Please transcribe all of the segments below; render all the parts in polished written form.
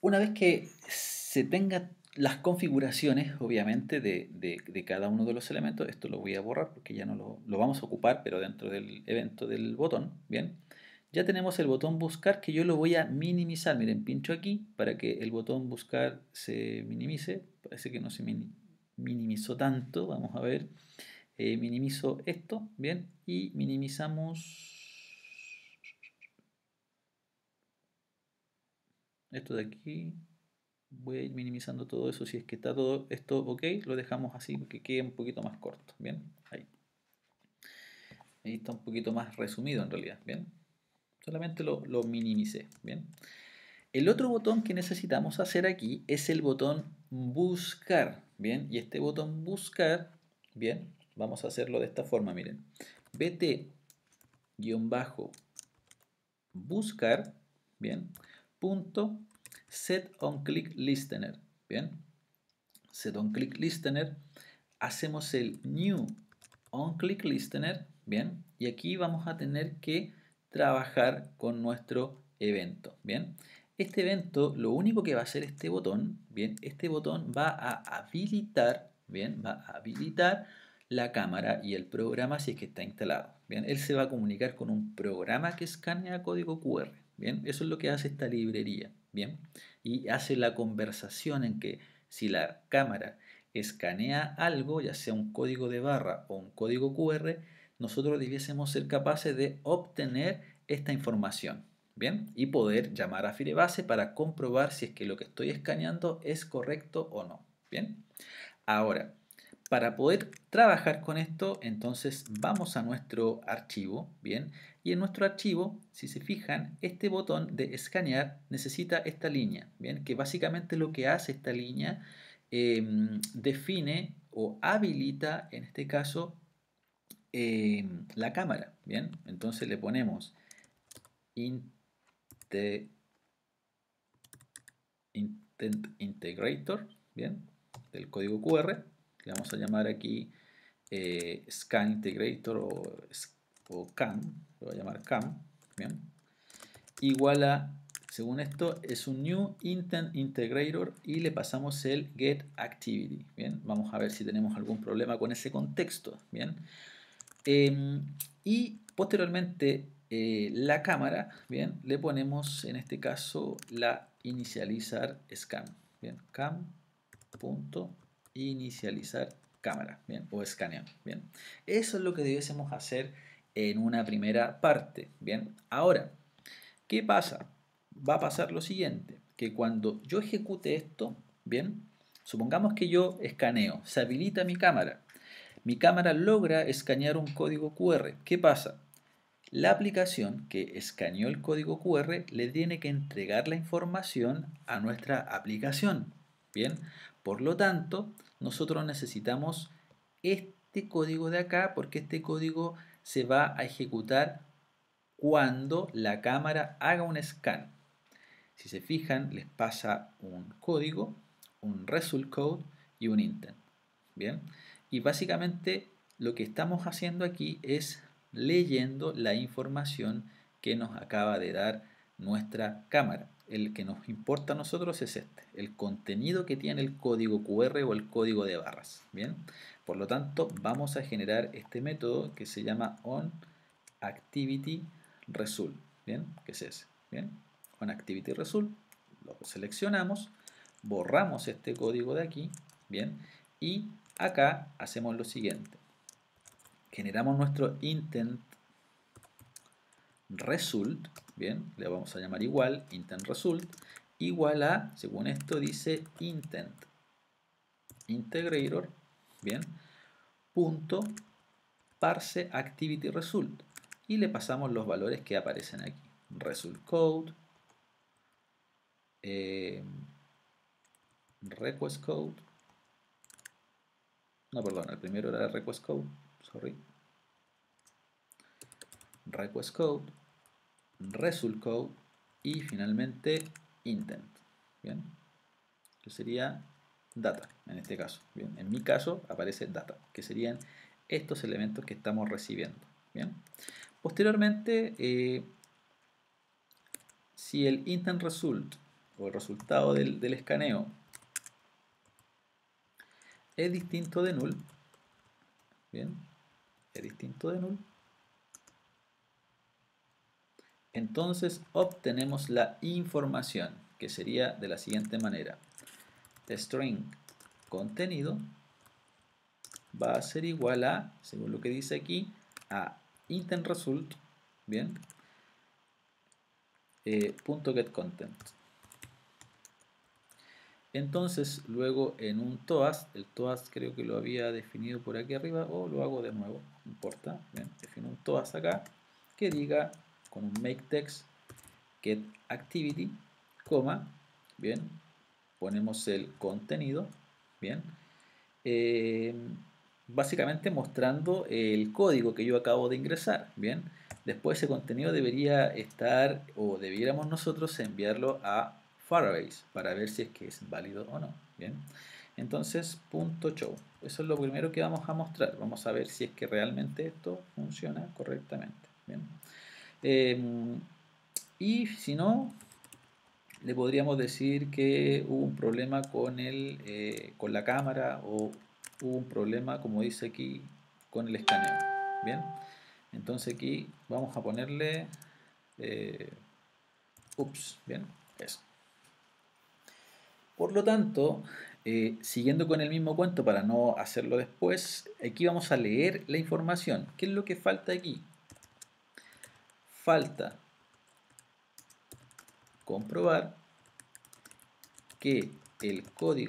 Una vez que se tengan las configuraciones, obviamente, de cada uno de los elementos, esto lo voy a borrar porque ya no lo vamos a ocupar, pero dentro del evento del botón, ¿bien? Ya tenemos el botón buscar que yo lo voy a minimizar. Miren, pincho aquí para que el botón buscar se minimice. Parece que no se minimizó tanto. Vamos a ver. Minimizo esto, ¿bien? Y minimizamos esto de aquí. Voy a ir minimizando todo eso. Si es que está todo esto ok, lo dejamos así que quede un poquito más corto. Bien, ahí está un poquito más resumido en realidad. Bien, solamente lo minimicé. Bien, el otro botón que necesitamos hacer aquí es el botón buscar. Bien, y este botón buscar, bien, vamos a hacerlo de esta forma. Miren, bt-buscar, bien, punto set on click listener. Bien, set on click listener, hacemos el new on click listener, bien, y aquí vamos a tener que trabajar con nuestro evento, bien. Este evento, lo único que va a hacer este botón, bien, este botón va a habilitar, bien, va a habilitar la cámara y el programa si es que está instalado, bien. Él se va a comunicar con un programa que escanea código QR, bien. Eso es lo que hace esta librería, bien, y hace la conversación en que si la cámara escanea algo, ya sea un código de barra o un código QR, nosotros debiésemos ser capaces de obtener esta información, ¿bien? Y poder llamar a Firebase para comprobar si es que lo que estoy escaneando es correcto o no, ¿bien? Ahora, para poder trabajar con esto, entonces vamos a nuestro archivo, ¿bien? Y en nuestro archivo, si se fijan, este botón de escanear necesita esta línea, ¿bien? Que básicamente lo que hace esta línea define o habilita, en este caso, la cámara, ¿bien? Entonces le ponemos inte- intent integrator, ¿bien? Del código QR, le vamos a llamar aquí scan integrator o cam, lo voy a llamar cam, ¿bien? Igual a, según esto, es un new intent integrator y le pasamos el get activity, ¿bien? Vamos a ver si tenemos algún problema con ese contexto, ¿bien? Y posteriormente la cámara, ¿bien? Le ponemos en este caso la inicializar scan, ¿bien? Cam.inicializar cámara, ¿bien? O escaneo, ¿bien? Eso es lo que debiésemos hacer en una primera parte, ¿bien? Ahora, ¿qué pasa? Va a pasar lo siguiente, que cuando yo ejecute esto, ¿bien? Supongamos que yo escaneo, se habilita mi cámara logra escanear un código QR. ¿Qué pasa? La aplicación que escaneó el código QR le tiene que entregar la información a nuestra aplicación. Bien, por lo tanto, nosotros necesitamos este código de acá porque este código se va a ejecutar cuando la cámara haga un scan. Si se fijan, les pasa un código, un result code y un intent. Bien, y básicamente lo que estamos haciendo aquí es leyendo la información que nos acaba de dar nuestra cámara. El que nos importa a nosotros es este, el contenido que tiene el código QR o el código de barras. Bien, por lo tanto, vamos a generar este método que se llama onActivityResult. Bien, que es ese. Bien, onActivityResult, lo seleccionamos, borramos este código de aquí. Bien, y acá hacemos lo siguiente. Generamos nuestro intent result, bien, le vamos a llamar igual, intent result, igual a, según esto dice intent integrator, bien, punto parse activity result, y le pasamos los valores que aparecen aquí. Result code, request code, no, perdón, el primero era request code, sorry, request code, result code y finalmente intent. Bien, que sería data en este caso. Bien, en mi caso aparece data, que serían estos elementos que estamos recibiendo. Bien, posteriormente, si el intent result o el resultado del escaneo es distinto de null, bien, es distinto de null, entonces obtenemos la información, que sería de la siguiente manera: string contenido va a ser igual a, según lo que dice aquí, a intent result, bien, punto get content. Entonces luego en un TOAS, el TOAS creo que lo había definido por aquí arriba, o lo hago de nuevo, no importa, bien, defino un TOAS acá que diga con un make text get activity, coma, bien, ponemos el contenido, bien, básicamente mostrando el código que yo acabo de ingresar, bien. Después ese contenido debería estar, o debiéramos nosotros enviarlo a Firebase para ver si es que es válido o no, bien. Entonces, .show, eso es lo primero que vamos a mostrar. Vamos a ver si es que realmente esto funciona correctamente, bien. Y si no, le podríamos decir que hubo un problema con la cámara, o hubo un problema, como dice aquí, con el escaneo. Bien, entonces aquí vamos a ponerle ups, bien, eso. Por lo tanto, siguiendo con el mismo cuento para no hacerlo después, aquí vamos a leer la información. ¿Qué es lo que falta aquí? Falta comprobar que el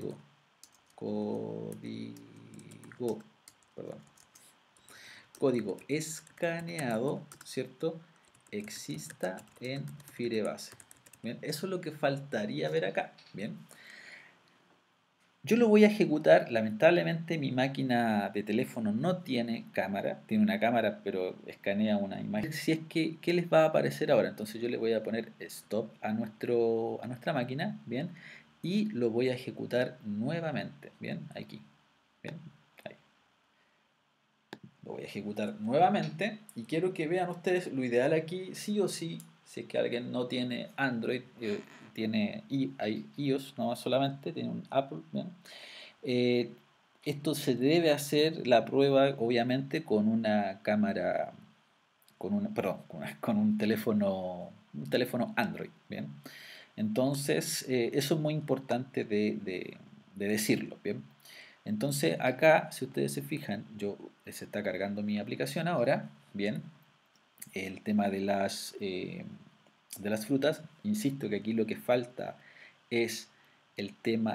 código escaneado, ¿cierto?, exista en Firebase. Bien, eso es lo que faltaría ver acá. Bien, yo lo voy a ejecutar. Lamentablemente mi máquina de teléfono no tiene cámara, tiene una cámara pero escanea una imagen. Si es que, ¿qué les va a aparecer ahora? Entonces yo le voy a poner stop a nuestra máquina, bien, y lo voy a ejecutar nuevamente, bien, aquí, bien, ahí. Lo voy a ejecutar nuevamente y quiero que vean ustedes lo ideal aquí, sí o sí, si es que alguien no tiene Android, tiene iOS, no solamente, tiene un Apple, ¿bien? Eh, Esto se debe hacer la prueba, obviamente, con una cámara, perdón, con un teléfono Android, ¿bien? Entonces, eso es muy importante de decirlo, ¿bien? Entonces, acá, si ustedes se fijan, se está cargando mi aplicación ahora, ¿bien? El tema de las frutas, insisto que aquí lo que falta es el tema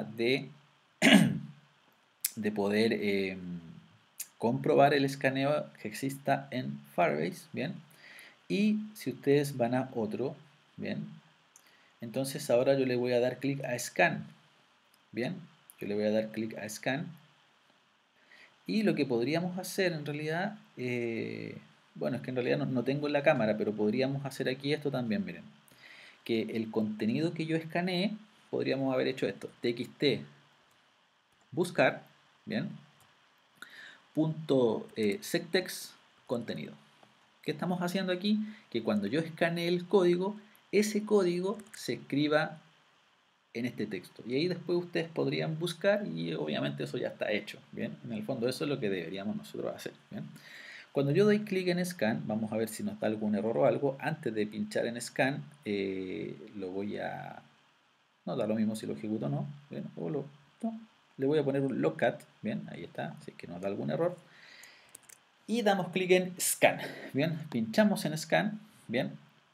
de poder comprobar el escaneo que exista en Firebase, ¿bien? Y si ustedes van a otro, ¿bien? Entonces ahora yo le voy a dar clic a Scan, ¿bien? Yo le voy a dar clic a Scan, y lo que podríamos hacer en realidad, bueno, es que en realidad no tengo la cámara, pero podríamos hacer aquí esto también, miren, que el contenido que yo escaneé, podríamos haber hecho esto, txt buscar, ¿bien? .sectext contenido. ¿Qué estamos haciendo aquí? Que cuando yo escanee el código, ese código se escriba en este texto. Y ahí después ustedes podrían buscar y obviamente eso ya está hecho. Bien, en el fondo eso es lo que deberíamos nosotros hacer. Bien. Cuando yo doy clic en Scan, vamos a ver si nos da algún error o algo. Antes de pinchar en Scan, lo voy a... No da lo mismo si lo ejecuto o no. Bien, no. Le voy a poner un logcat. Bien, ahí está, si es que nos da algún error. Y damos clic en Scan. Bien, pinchamos en Scan. Bien.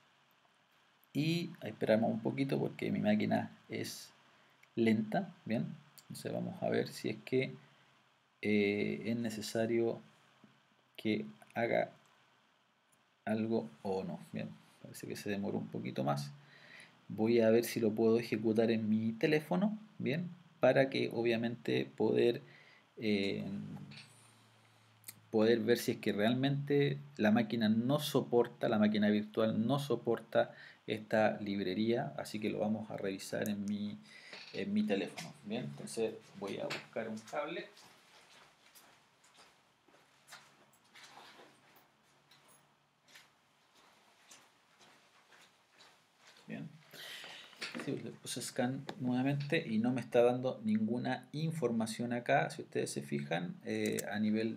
Y esperamos un poquito porque mi máquina es lenta. Bien. Entonces vamos a ver si es que es necesario que haga algo o no. Bien, parece que se demoró un poquito más. Voy a ver si lo puedo ejecutar en mi teléfono. Bien, para que obviamente eh, poder ver si es que realmente la máquina la máquina virtual no soporta esta librería, así que lo vamos a revisar en mi teléfono. Bien, entonces voy a buscar un cable. Bien, Sí, le puse scan nuevamente y no me está dando ninguna información acá, si ustedes se fijan, a nivel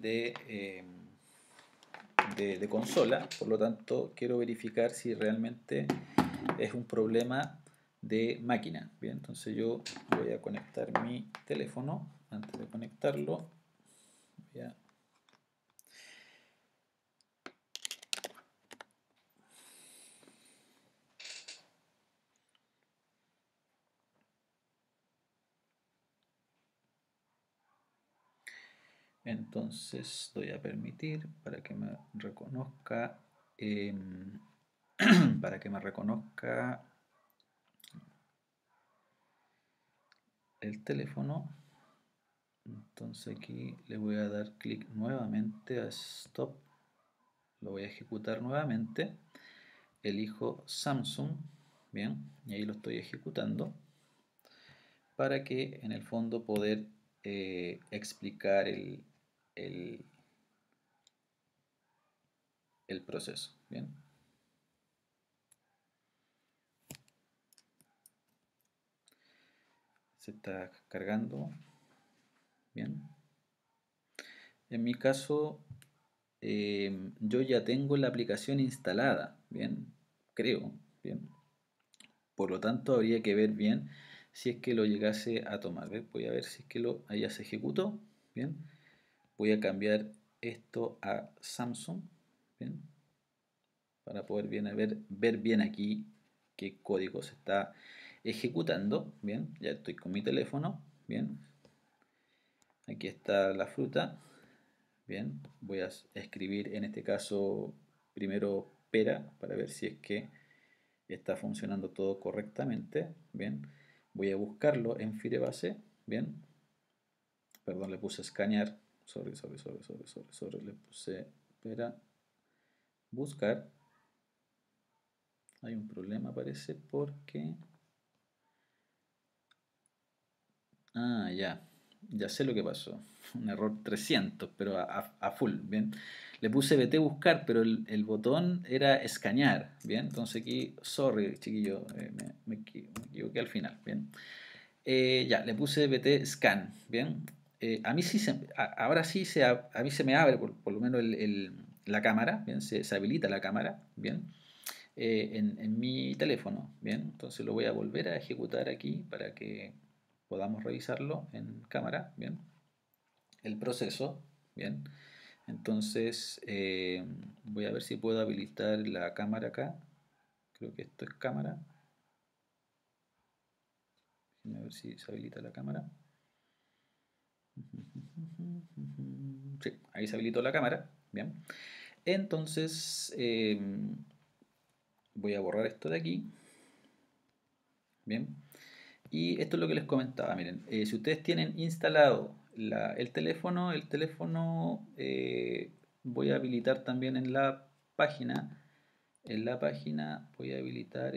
de consola. Por lo tanto, quiero verificar si realmente es un problema de máquina. Bien, entonces yo voy a conectar mi teléfono. Antes de conectarlo, voy a entonces doy a permitir para que me reconozca para que me reconozca el teléfono. Entonces aquí le voy a dar clic nuevamente a stop, lo voy a ejecutar nuevamente, elijo Samsung, bien, y ahí lo estoy ejecutando para que en el fondo poder explicar el, el proceso, bien. Se está cargando, bien. En mi caso, yo ya tengo la aplicación instalada, bien, creo, bien. Por lo tanto, habría que ver bien si es que lo llegase a tomar. ¿Ves? Voy a ver si es que lo ya se ejecutó, bien. Voy a cambiar esto a Samsung, bien, para poder ver bien aquí qué código se está ejecutando, bien. Ya estoy con mi teléfono, bien. Aquí está la fruta. Bien, voy a escribir en este caso primero pera para ver si es que está funcionando todo correctamente. Bien, voy a buscarlo en Firebase. Bien, perdón, le puse escanear. Sorry, le puse pera buscar. Hay un problema parece porque... Ah, ya sé lo que pasó. Un error 300, pero a full, ¿bien? Le puse BT buscar, pero el botón era escanear, ¿bien? Entonces aquí, sorry, chiquillo, me equivoqué al final, ¿bien? Ya, le puse BT scan, ¿bien? A mí sí ahora sí a mí se me abre por lo menos la cámara, ¿bien? Se habilita la cámara, ¿bien? En mi teléfono, ¿bien? Entonces lo voy a volver a ejecutar aquí para que podamos revisarlo en cámara, ¿bien? El proceso, ¿bien? Entonces voy a ver si puedo habilitar la cámara acá. Creo que esto es cámara. Déjenme ver si se habilita la cámara. Sí, ahí se habilitó la cámara, ¿bien? Entonces voy a borrar esto de aquí, ¿bien? Y esto es lo que les comentaba, miren, si ustedes tienen instalado el teléfono voy a habilitar también en la página voy a habilitar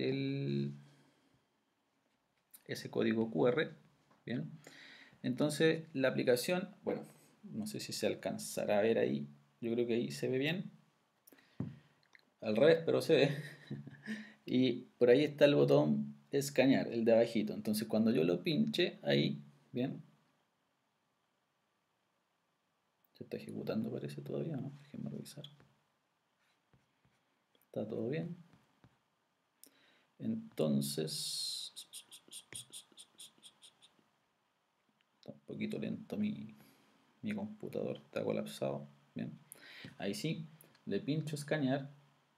ese código QR, bien. Entonces la aplicación, bueno, no sé si se alcanzará a ver ahí, yo creo que ahí se ve bien, al revés, pero se ve. Y por ahí está el botón escanear, el de abajito. Entonces cuando yo lo pinche ahí, bien, se está ejecutando parece todavía, ¿no? Déjenme revisar. Está todo bien. Entonces, está un poquito lento mi computador, está colapsado. Bien, ahí sí, le pincho escanear.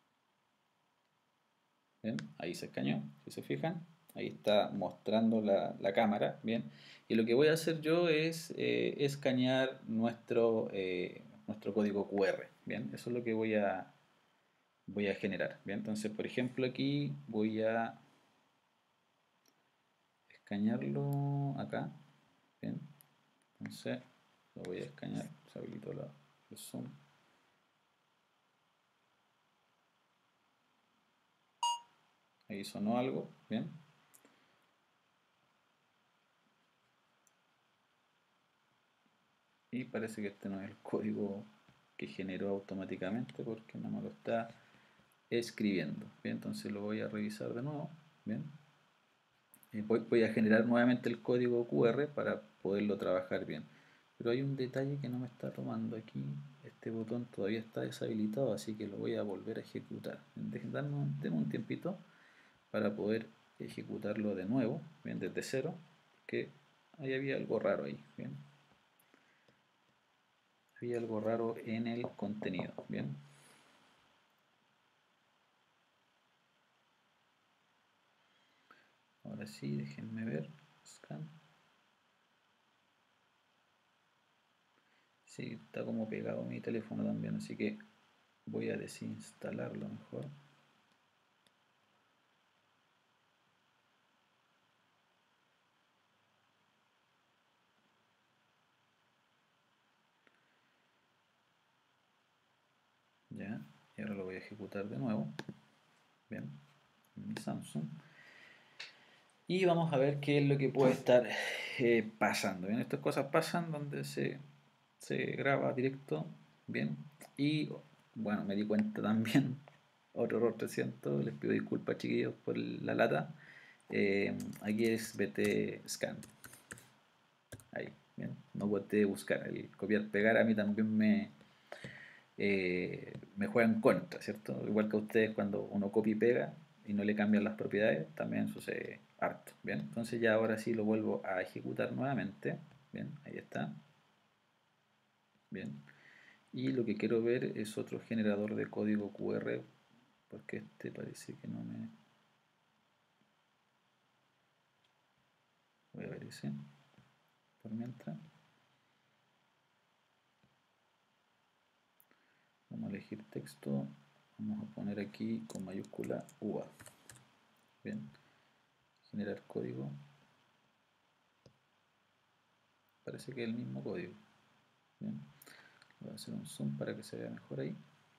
Bien, ahí se escaneó, si se fijan. Ahí está mostrando la cámara. Bien, y lo que voy a hacer yo es escanear nuestro código QR. Bien, eso es lo que voy a generar. Bien, entonces, por ejemplo, aquí voy a escanearlo acá. Bien, entonces lo voy a escanear. Se habilitó el zoom. Ahí sonó algo. Bien, y parece que este no es el código que generó automáticamente porque no me lo está escribiendo. Bien, entonces lo voy a revisar de nuevo. Bien, Voy a generar nuevamente el código QR para poderlo trabajar bien. Pero hay un detalle que no me está tomando aquí. Este botón todavía está deshabilitado, así que lo voy a volver a ejecutar. Denme un tiempito para poder ejecutarlo de nuevo, bien, desde cero, que ahí había algo raro ahí, bien. Había algo raro en el contenido, bien. Ahora sí, déjenme ver. Scan. Sí, está como pegado mi teléfono también, así que voy a desinstalarlo mejor. Ya, y ahora lo voy a ejecutar de nuevo. Bien, en mi Samsung. Y vamos a ver qué es lo que puede estar pasando. Bien, estas cosas pasan donde se graba directo. Bien, y bueno, me di cuenta también, otro error 300, les pido disculpas chiquillos por la lata. Aquí es BT Scan. Ahí, bien, no puede buscar. El copiar pegar a mí también me juega en contra, ¿cierto? Igual que a ustedes cuando uno copia y pega y no le cambian las propiedades, también sucede harto, ¿bien? Entonces ya ahora sí lo vuelvo a ejecutar nuevamente, ¿bien? Ahí está, ¿bien? Y lo que quiero ver es otro generador de código QR, porque este parece que no me... Voy a ver ese, por mientras. Vamos a elegir texto, vamos a poner aquí con mayúscula UA, ¿bien? Generar código. Parece que es el mismo código. Bien. Voy a hacer un zoom para que se vea mejor ahí.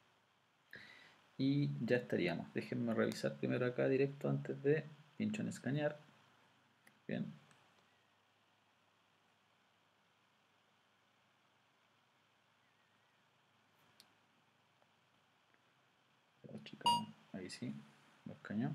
Y ya estaríamos. Déjenme revisar primero acá directo antes de pincho en escanear. Bien. Ahí sí, lo escaneó.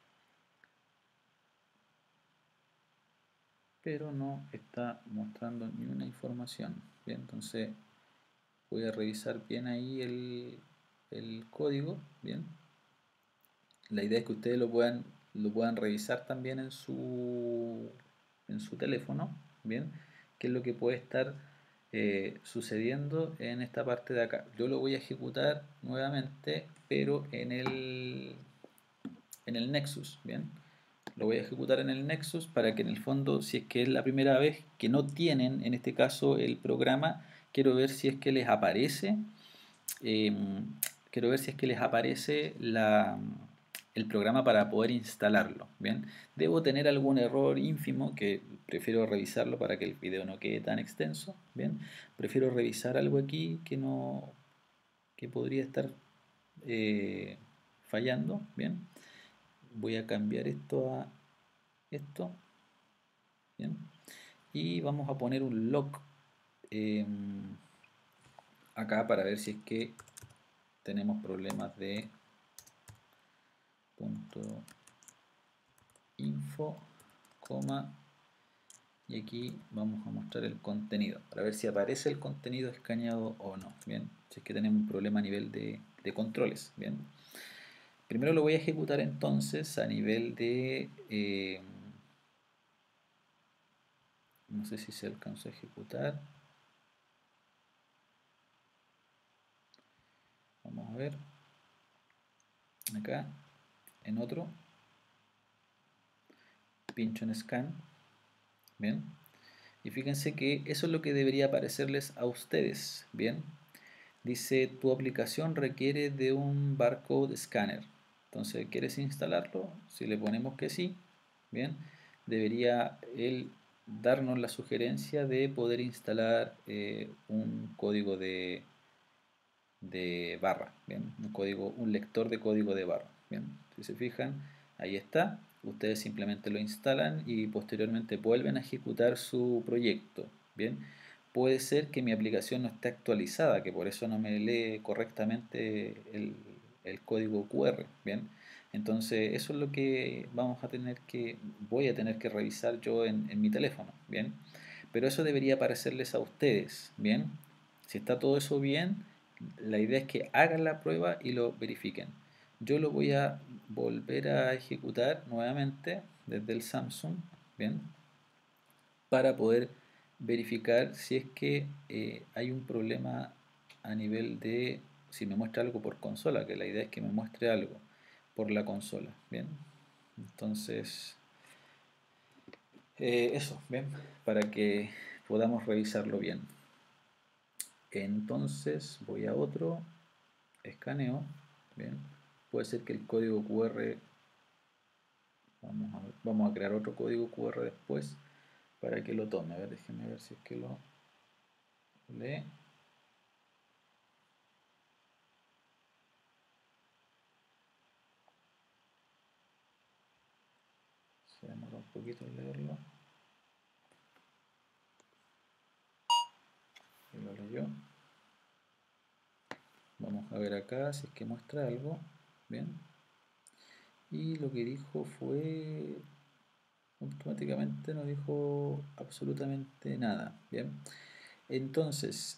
Pero no está mostrando ni una información. Bien, entonces voy a revisar bien ahí el código. Bien. La idea es que ustedes lo puedan revisar también en su teléfono, ¿bien? ¿Qué es lo que puede estar sucediendo en esta parte de acá? Yo lo voy a ejecutar nuevamente, pero en el Nexus, ¿bien? Lo voy a ejecutar en el Nexus para que en el fondo, si es que es la primera vez que no tienen, en este caso, el programa, quiero ver si es que les aparece eh, quiero ver si es que les aparece el programa para poder instalarlo. Bien, debo tener algún error ínfimo que prefiero revisarlo para que el video no quede tan extenso. Bien, prefiero revisar algo aquí que no que podría estar eh, fallando. Bien, voy a cambiar esto a esto. Bien, y vamos a poner un lock eh, acá para ver si es que tenemos problemas de punto info, coma, y aquí vamos a mostrar el contenido para ver si aparece el contenido escaneado o no. Bien, si es que tenemos un problema a nivel de controles. Bien, primero lo voy a ejecutar entonces a nivel de no sé si se alcanzó a ejecutar. Vamos a ver acá en otro, pincho en scan. Bien, y fíjense que eso es lo que debería aparecerles a ustedes. Bien, dice tu aplicación requiere de un barcode scanner. Entonces, ¿quieres instalarlo? Si le ponemos que sí, bien, debería él darnos la sugerencia de poder instalar un código de barra, bien, un lector de código de barra. Bien, si se fijan, ahí está. Ustedes simplemente lo instalan y posteriormente vuelven a ejecutar su proyecto. Bien, puede ser que mi aplicación no esté actualizada, que por eso no me lee correctamente el código QR. Bien, Entonces, eso es lo que voy a tener que revisar yo en mi teléfono, ¿bien? Pero eso debería parecerles a ustedes, ¿bien? Si está todo eso bien, la idea es que hagan la prueba y lo verifiquen. Yo lo voy a volver a ejecutar nuevamente desde el Samsung, ¿bien? Para poder verificar si es que hay un problema a nivel de si me muestra algo por consola, que la idea es que me muestre algo por la consola, ¿bien? Entonces, eso, ¿bien? Para que podamos revisarlo bien. Entonces voy a otro, escaneo, ¿bien? Puede ser que el código QR, vamos a crear otro código QR después para que lo tome. A ver, déjenme ver si es que lo lee. Se demora un poquito en leerlo. Y lo leyó. Vamos a ver acá si es que muestra algo. Bien. Y lo que dijo fue automáticamente no dijo absolutamente nada. Bien. Entonces,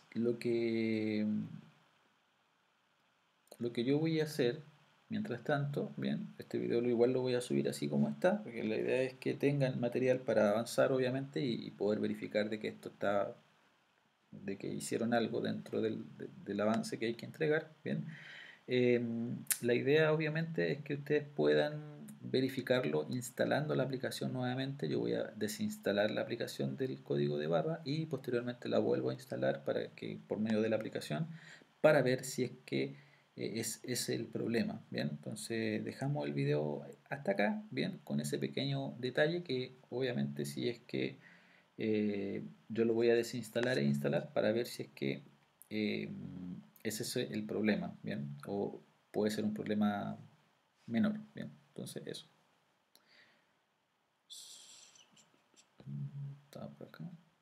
lo que yo voy a hacer, mientras tanto, bien, este video igual lo voy a subir así como está, porque la idea es que tengan material para avanzar, obviamente, y poder verificar de que esto está, de que hicieron algo dentro del avance que hay que entregar, bien. Eh, la idea obviamente es que ustedes puedan verificarlo instalando la aplicación nuevamente. Yo voy a desinstalar la aplicación del código de barra y posteriormente la vuelvo a instalar para que por medio de la aplicación para ver si es que es el problema. Bien, entonces dejamos el video hasta acá, bien, con ese pequeño detalle que obviamente si es que yo lo voy a desinstalar e instalar para ver si es que eh, ese es el problema, ¿bien? O puede ser un problema menor, ¿bien? Entonces eso. Está por acá.